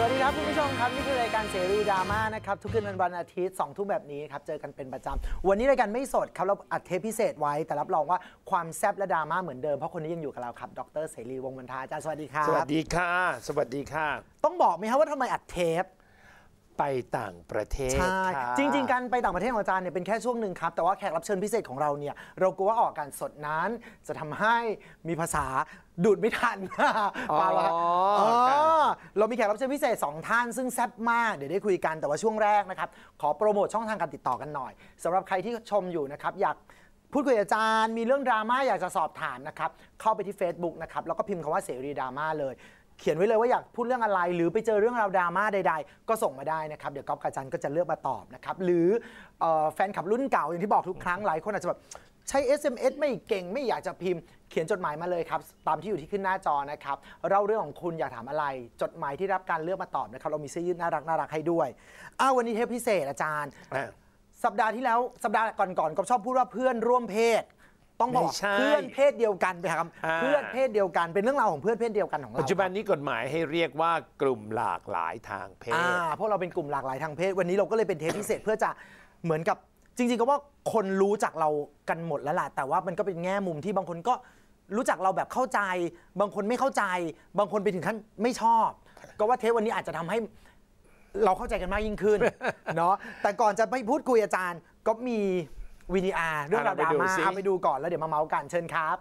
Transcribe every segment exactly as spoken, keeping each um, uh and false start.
วัสดีครับคุณผู้ชมครับนี่คือรายการเสรีดราม่านะครับทุกคืนวันอาทิตย์สองทุ่มแบบนี้ครับเจอกันเป็นประจำวันนี้รายการไม่สดครับเราอัดเทปพิเศษไว้แต่รับรองว่าความแซ่บและดราม่าเหมือนเดิมเพราะคนนี้ยังอยู่กับเราครับดร.เสรีวงศ์บรรทาอาจารย์สวัสดีครับสวัสดีค่ะสวัสดีค่ะต้องบอกไหมครับว่าทำไมอัดเทปไปต่างประเทศใช่จริงๆการไปต่างประเทศของอาจารย์เนี่ยเป็นแค่ช่วงหนึ่งครับแต่ว่าแขกรับเชิญพิเศษของเราเนี่ยเรากลัวว่าออกการสดนั้นจะทำให้มีภาษาดูดไม่ทันอ๋อเรามีแขกรับเชิญพิเศษสองท่านซึ่งแซ่บมากเดี๋ยวได้คุยกันแต่ว่าช่วงแรกนะครับขอโปรโมทช่องทางการติดต่อกันหน่อยสำหรับใครที่ชมอยู่นะครับอยากพูดคุยกับอาจารย์มีเรื่องดราม่าอยากจะสอบถามนะครับเข้าไปที่ Facebook นะครับแล้วก็พิมพ์คำว่าเสรีดราม่าเลยเขียนไว้เลยว่าอยากพูดเรื่องอะไรหรือไปเจอเรื่องราวดราม่าใดๆก็ส่งมาได้นะครับเดี๋ยวก๊อฟกับจันก็จะเลือกมาตอบนะครับหรือแฟนคลับรุ่นเก่าอย่างที่บอกทุกครั้งหลายคนอาจจะแบบใช้ เอส เอ็ม เอส ไม่เก่งไม่อยากจะพิมพ์เขียนจดหมายมาเลยครับตามที่อยู่ที่ขึ้นหน้าจอนะครับเล่าเรื่องของคุณอยากถามอะไรจดหมายที่รับการเลือกมาตอบนะครับเรามีเสื้อยืดน่ารักน่ารักให้ด้วยอ้าววันนี้เทปพิเศษอาจารย์สัปดาห์ที่แล้วสัปดาห์ก่อนๆก็ชอบพูดว่าเพื่อนร่วมเพศต้องบอกเพื่อนเพศเดียวกันไปครับเพื่อนเพศเดียวกันเป็นเรื่องราวของเพื่อนเพศเดียวกันของเราปัจจุบันนี้กฎหมายให้เรียกว่ากลุ่มหลากหลายทางเพศพวกเราเป็นกลุ่มหลากหลายทางเพศวันนี้เราก็เลยเป็นเทปพิเศษเพื่อจะเหมือนกับจริงๆก็ว่าคนรู้จักเรากันหมดแล้วล่ะแต่ว่ามันก็เป็นแง่มุมที่บางคนก็รู้จักเราแบบเข้าใจบางคนไม่เข้าใจบางคนไปถึงขั้นไม่ชอบก็ว่าเทปวันนี้อาจจะทำให้เราเข้าใจกันมากยิ่งขึ้นเนาะแต่ก่อนจะไปพูดคุยอาจารย์ก็มีวีดีอาร์เรื่องราวดราม่าเอาไปดูก่อนแล้วเดี๋ยวมาเมาส์กันเชิญครับ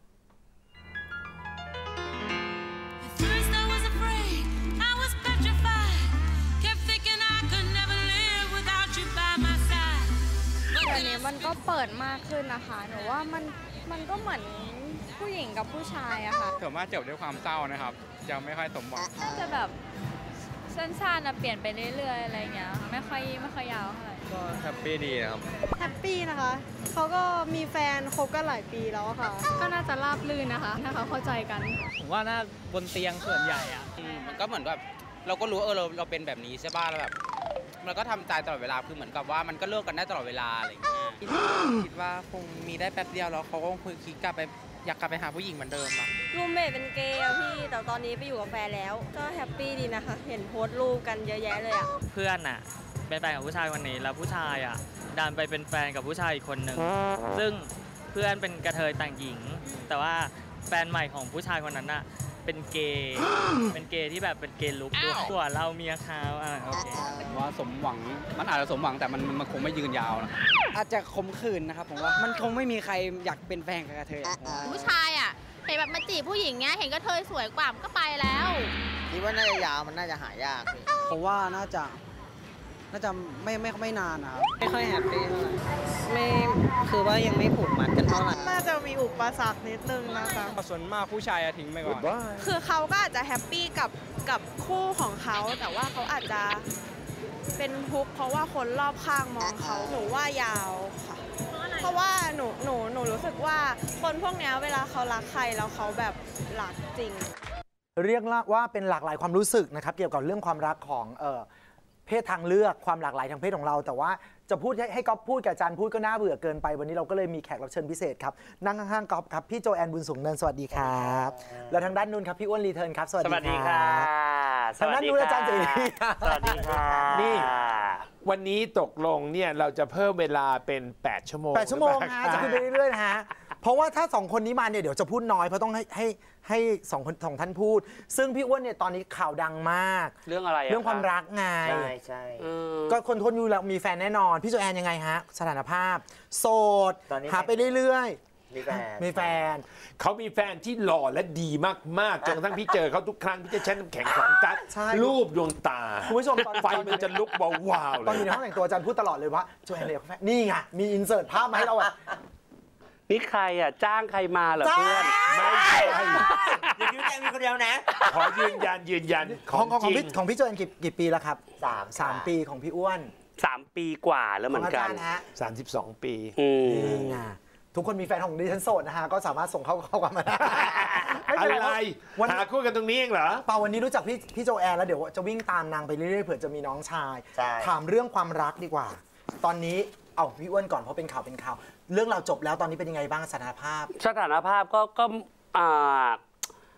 วันนี้มันก็เปิดมากขึ้นนะคะหนูว่ามันมันก็เหมือนผู้หญิงกับผู้ชายอะค่ะถือว่าจบด้วยความเศร้านะครับยังไม่ค่อยสมหวังน่าจะแบบสั้นๆนะเปลี่ยนไปเรื่อยๆอะไรเงี้ยไม่ค่อยไม่ค่อยยาวเท่าไหร่ก็แฮปปี้ดีนะครับแฮปปี้นะคะเขาก็มีแฟนคบกันหลายปีแล้วค่ะก็น่าจะราบรื่นนะคะถ้าเขาเข้าใจกันผมว่าน่าบนเตียงส่วนใหญ่อะมันก็เหมือนแบบเราก็รู้เออเราเราเป็นแบบนี้ใช่ป่ะแล้วแบบมันก็ทำใจตลอดเวลาคือเหมือนกับว่ามันก็เลิกกันได้ตลอดเวลาอะไรอย่างเงี้ยคิดว่าคงมีได้แป๊บเดียวแล้วเขาก็คงคิดกลับไปอยากกลับไปหาผู้หญิงเหมือนเดิมอะรูมเมทเป็นเกย์อะพี่แต่ตอนนี้ไปอยู่กับแฟนแล้วก็แฮปปี้ดีนะคะเห็นโพสต์รูปกันเยอะแยะเลยอะเพื่อนอะเป็นแฟนกับผู้ชายคนนี้แล้วผู้ชายอะดันไปเป็นแฟนกับผู้ชายอีกคนหนึ่งซึ่งเพื่อนเป็นกระเทยแต่งหญิงแต่ว่าแฟนใหม่ของผู้ชายคนนั้นอะเป็นเกย์เป็นเกย์ที่แบบเป็นเกย์ลุกด้วยส่วนเราเมียเขาอ่ะโอเคว่าสมหวังมันอาจจะสมหวังแต่มันมันคงไม่ยืนยาวนะอาจจะขมขื่นนะครับผมว่ามันคงไม่มีใครอยากเป็นแฟนกับกระเทยผู้ชายอ่ะเห็นแบบมาจีบผู้หญิงเงี้ยเห็นกระเทยสวยกว่ามันก็ไปแล้วคิดว่าน่าจะยาวมันน่าจะหายากผมว่าน่าจะน่าจะไม่ไม่ไม่นานนะครับไม่ค่อยแฮปปี้เท่าไหร่ไม่คือว่ายังไม่ผูกมัดกันเท่าไหร่น่าจะมีอุปสรรคนิดนึงนะคะส่วนมากผู้ชายทิ้งไปก่อนคือเขาก็อาจจะแฮปปี้กับกับคู่ของเขาแต่ว่าเขาอาจจะเป็นทุกข์เพราะว่าคนรอบข้างมองเขาหนูว่ายาวค่ะเพราะว่าหนูหนูหนูรู้สึกว่าคนพวกนี้เวลาเขารักใครแล้วเขาแบบรักจริงเรียกว่าเป็นหลากหลายความรู้สึกนะครับเกี่ยวกับเรื่องความรักของเออเพศทางเลือกความหลากหลายทางเพศของเราแต่ว่าจะพูดให้ให้ก๊อฟพูดกับอาจารย์พูดก็น่าเบื่อเกินไปวันนี้เราก็เลยมีแขกรับเชิญพิเศษครับนั่งข้างๆก๊อฟครับพี่โจแอนบุญสูงเนินสวัสดีครับแล้วทางด้านนู้นครับพี่อ้วนรีเทิร์นครับสวัสดีครับทางด้านนู้นอาจารย์เสรีสวัสดีครับนี่วันนี้ตกลงเนี่ยเราจะเพิ่มเวลาเป็นแปดชั่วโมงแปดชั่วโมงฮะจะคุยไปเรื่อยๆนะฮะเพราะว่าถ้าสองคนนี้มาเนี่ยเดี๋ยวจะพูดน้อยเพราะต้องให้ให้ให้สองคนสองท่านพูดซึ่งพี่อ้วนเนี่ยตอนนี้ข่าวดังมากเรื่องอะไรเรื่องความรักไงใช่ใช่ก็คนทนอยู่แล้วมีแฟนแน่นอนพี่โจแอนยังไงฮะสถานภาพโสดหาไปเรื่อยๆมีแฟนมีแฟนเขามีแฟนที่หล่อและดีมากๆจนกระทั่งพี่เจอเขาทุกครั้งพี่จะใช้น้ำแข็งสองกัดรูปดวงตาคุณผู้ชมตอนไฟมันจะลุกวาวๆเลยตอนอยู่ในห้องแต่งตัวอาจารย์พูดตลอดเลยว่าโจแอนเลยแฟนนี่ไงมีอินเสิร์ตภาพมาให้เราอ่ะนี่ใครอ่ะจ้างใครมาเหรอเพื่อนไม่ใช่อย่าคิดว่าแกมีคนเดียวนะขอยืนยันยืนยันของของพี่ของพี่โจแอนกี่กี่ปีแล้วครับสามสามปีของพี่อ้วนสามปีกว่าแล้วเหมือนกันสามสิบสองปีนี่ไงทุกคนมีแฟนของดิฉันโสดนะฮะก็สามารถส่งเข้าเข้ากันมาได้อะไรหาคู่กันตรงนี้เองเหรอเปล่าวันนี้รู้จักพี่พี่โจแอนแล้วเดี๋ยวจะวิ่งตามนางไปเรื่อยๆเผื่อจะมีน้องชายถามเรื่องความรักดีกว่าตอนนี้เอาพี่อ้วนก่อนเพราะเป็นข่าวเป็นข่าวเรื่องเราจบแล้วตอนนี้เป็นยังไงบ้างสถานภาพสถานภาพก็ก็อ่า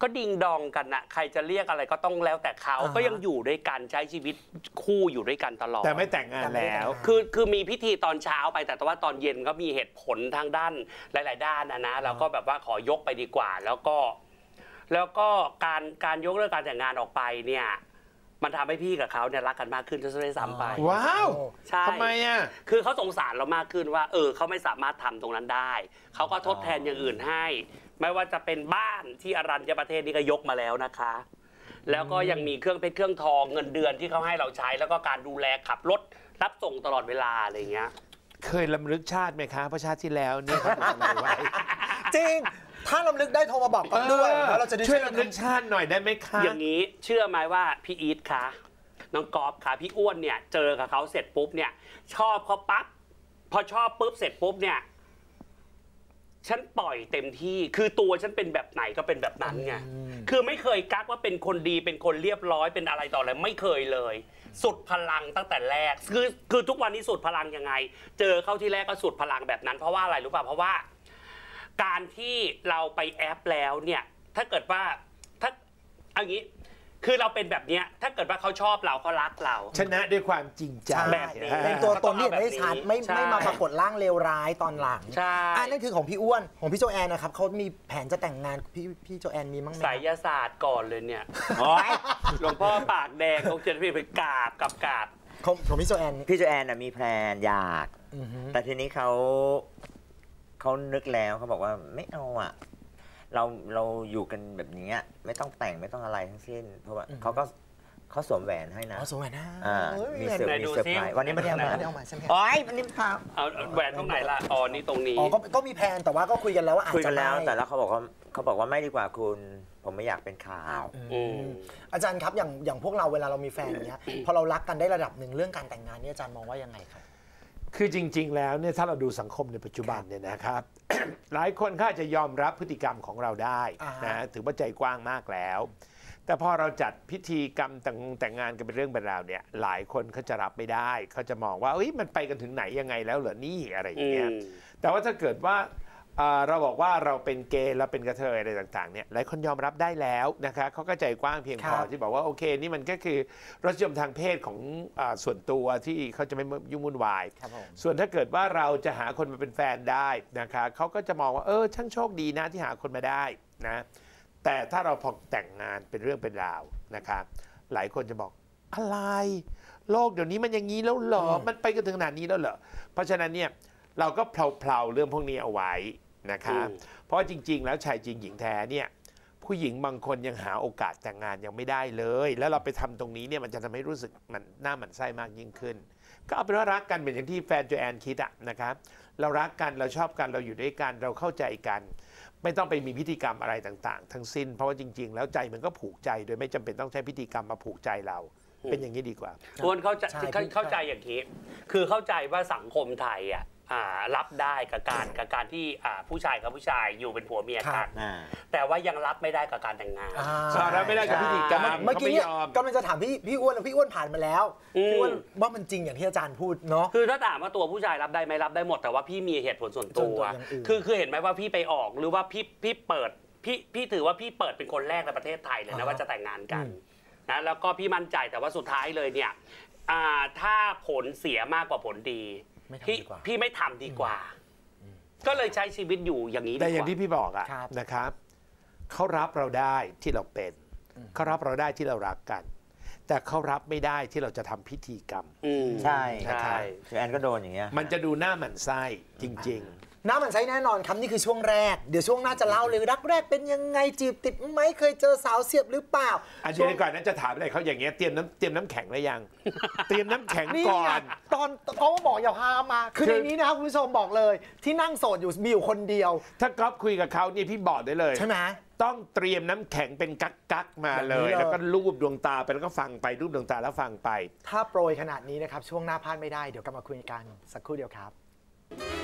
ก็ดิงดองกันนะใครจะเรียกอะไรก็ต้องแล้วแต่เขาก็ยังอยู่ด้วยกันใช้ชีวิตคู่อยู่ด้วยกันตลอดแต่ไม่แต่งงานแล้วคือคือมีพิธีตอนเช้าไปแต่ว่าตอนเย็นก็มีเหตุผลทางด้านหลาย ๆ ด้านนะนะเราก็แบบว่าขอยกไปดีกว่าแล้วก็แล้วก็การการยกเลิกการแต่งงานออกไปเนี่ยมันทำให้พี่กับเขาเนี่ยรักกันมากขึ้นซะด้วยซ้ำไปว้าวใช่ทำไมอ่ะคือเขาสงสารเรามากขึ้นว่าเออเขาไม่สามารถทำตรงนั้นได้เขาก็ทดแทนอย่างอื่นให้ไม่ว่าจะเป็นบ้านที่อรัญญประเทศนี่ก็ยกมาแล้วนะคะแล้วก็ยังมีเครื่องเพชรเครื่องทองเงินเดือนที่เขาให้เราใช้แล้วก็การดูแลขับรถรับส่งตลอดเวลาอะไรเงี้ยเคยลำลึกชาติไหมคะเพราะชาติที่แล้วนี่เขาทำอะไรไว้จริงถ้าลำลึกได้โทรมาบอกกันด้วยแล้วเราจะได้ช่วยลำลึกชาติหน่อยได้ไหมคะอย่างนี้เชื่อไหมว่าพี่อีทคะน้องกอล์ฟค่ะพี่อ้วนเนี่ยเจอกับเขาเสร็จปุ๊บเนี่ยชอบเขาปั๊บพอชอบปุ๊บเสร็จปุ๊บเนี่ยฉันปล่อยเต็มที่คือตัวฉันเป็นแบบไหนก็เป็นแบบนั้นไงคือไม่เคยกักว่าเป็นคนดีเป็นคนเรียบร้อยเป็นอะไรต่ออะไรไม่เคยเลยสุดพลังตั้งแต่แรกคือคือทุกวันนี้สุดพลังยังไงเจอเข้าที่แรกก็สุดพลังแบบนั้นเพราะว่าอะไรรู้ป่ะเพราะว่าการที่เราไปแอปแล้วเนี่ยถ้าเกิดว่าถ้าอย่างนี้คือเราเป็นแบบนี้ถ้าเกิดว่าเขาชอบเราเขารักเราชนะด้วยความจริงใจแบบนี้เป็นตัวตนที่ได้ชัดไม่ไม่มาปรากฏร่างเลวร้ายตอนหลังใช่อันนั้นคือของพี่อ้วนของพี่โจแอนนะครับเขามีแผนจะแต่งงานพี่พี่โจแอนมีมั้งไหมไสยศาสตร์ก่อนเลยเนี่ยหลวงพ่อปากแดงเขาจะไปกราบกับกราบของของพี่โจแอนพี่โจแอนมีแพลนอยากแต่ทีนี้เขาเขานึกแล้วเขาบอกว่าไม่เอาอ่ะเราเราอยู่กันแบบนี้ไม่ต้องแต่งไม่ต้องอะไรทั้งสิ้นเพราะว่าเขาก็เขาสวมแหวนให้นะสวมแหวนนะมีเซอร์มีเซอร์ไพรส์วันนี้ไม่ได้เอามาใช่ไหมอ๋อวันนี้ครับเอาแหวนตรงไหนล่ะอ๋อนี่ตรงนี้อ๋อก็มีแพลนแต่ว่าก็คุยกันแล้วว่าอาจจะคุยกันแล้วแต่แล้วเขาบอกว่าเขาบอกว่าไม่ดีกว่าคุณผมไม่อยากเป็นข่าวอาจารย์ครับอย่างอย่างพวกเราเวลาเรามีแฟนอย่างเงี้ยพอเรารักกันได้ระดับหนึ่งเรื่องการแต่งงานนี่อาจารย์มองว่ายังไงครับคือจริงๆแล้วเนี่ยถ้าเราดูสังคมในปัจจุบันเนี่ยนะครับ หลายคนก็จะยอมรับพฤติกรรมของเราได้นะถือว่าใจกว้างมากแล้วแต่พอเราจัดพิธีกรรมแต่งแต่งงานกันเป็นเรื่องเป็นราวเนี่ยหลายคนเขาจะรับไม่ได้เขาจะมองว่าเอ้ยมันไปกันถึงไหนยังไงแล้วเหรอนี่อะไรอย่างเงี้ยแต่ว่าถ้าเกิดว่าเราบอกว่าเราเป็นเกย์เราเป็นกระเทยอะไรต่างๆเนี่ยหลายคนยอมรับได้แล้วนะคะเขาก็ใจกว้างเพียงพอที่บอกว่าโอเคนี่มันก็คือรสนิยมทางเพศของส่วนตัวที่เขาจะไม่ยุ่งวุ่นวายส่วนถ้าเกิดว่าเราจะหาคนมาเป็นแฟนได้นะคะเขาก็จะมองว่าเออช่างโชคดีนะที่หาคนมาได้นะแต่ถ้าเราพอแต่งงานเป็นเรื่องเป็นราวนะคะหลายคนจะบอกอะไรโลกเดี๋ยวนี้มันอย่างนี้แล้วเหรอมันไปกันถึงขนาดนี้แล้วเหรอเพราะฉะนั้นเนี่ยเราก็เพลาๆเรื่องพวกนี้เอาไว้นะครับเพราะจริงๆแล้วชายจริงหญิงแท้เนี่ยผู้หญิงบางคนยังหาโอกาสแต่งงานยังไม่ได้เลยแล้วเราไปทำตรงนี้เนี่ยมันจะทำให้รู้สึกมันหน้าหมันไส้มากยิ่งขึ้นก็เอาเป็นว่ารักกันเหมือนอย่างที่แฟนโจแอนคิดอะนะครับเรารักกันเราชอบกันเราอยู่ด้วยกันเราเข้าใจกันไม่ต้องไปมีพิธีกรรมอะไรต่างๆทั้งสิ้นเพราะว่าจริงๆแล้วใจมันก็ผูกใจโดยไม่จำเป็นต้องใช้พิธีกรรมมาผูกใจเราเป็นอย่างนี้ดีกว่าควรเข้าใจเข้าใจอย่างนี้คือเข้าใจว่าสังคมไทยอ่ะรับได้กับการกับการที่ผู้ชายกับผู้ชายอยู่เป็นผัวเมียกันแต่ว่ายังรับไม่ได้กับการแต่งงานรับไม่ได้กับพิธีกรรมเมื่อกี้กำลังจะถามพี่พี่อ้วนพี่อ้วนผ่านมาแล้วพี่อ้วนว่ามันจริงอย่างที่อาจารย์พูดเนาะคือถ้าถามว่าตัวผู้ชายรับได้ไหมรับได้หมดแต่ว่าพี่มีเหตุผลส่วนตัวคือคือเห็นไหมว่าพี่ไปออกหรือว่าพี่พี่เปิดพี่พี่ถือว่าพี่เปิดเป็นคนแรกในประเทศไทยเลยนะว่าจะแต่งงานกันนะแล้วก็พี่มั่นใจแต่ว่าสุดท้ายเลยเนี่ยถ้าผลเสียมากกว่าผลดีพี่พี่ไม่ทำดีกว่าก็เลยใช้ชีวิตอยู่อย่างนี้แต่อย่างที่พี่บอกอะนะครับเขารับเราได้ที่เราเป็นเขารับเราได้ที่เรารักกันแต่เขารับไม่ได้ที่เราจะทำพิธีกรรมใช่ใช่แอนก็โดนอย่างเงี้ยมันจะดูหน้าหมั่นไส้จริงๆน้ามันใช้แน่นอนครับนี่คือช่วงแรกเดี๋ยวช่วงหน้าจะเล่าเลยรักแรกเป็นยังไงจีบติดไหมเคยเจอสาวเสียบหรือเปล่าอันนี้ก่อนนั้นจะถามอะไรเขาอย่างเงี้ยเตรียมน้ำเตรียมน้ำแข็งหรือยังเตรียมน้ำแข็งก่อนตอนเขาบอกอย่าพามาคือในนี้นะครับคุณผู้ชมบอกเลยที่นั่งโสดอยู่มีอยู่คนเดียวถ้าก๊อฟคุยกับเขานี่พี่บอกได้เลยใช่ไหมต้องเตรียมน้ำแข็งเป็นกักกักมาเลยแล้วก็รูปดวงตาไปแล้วก็ฟังไปรูปดวงตาแล้วฟังไปถ้าโปรยขนาดนี้นะครับช่วงหน้าพลาดไม่ได้เดี๋ยวกลับมาคุยกันสักครู่เดียวครับ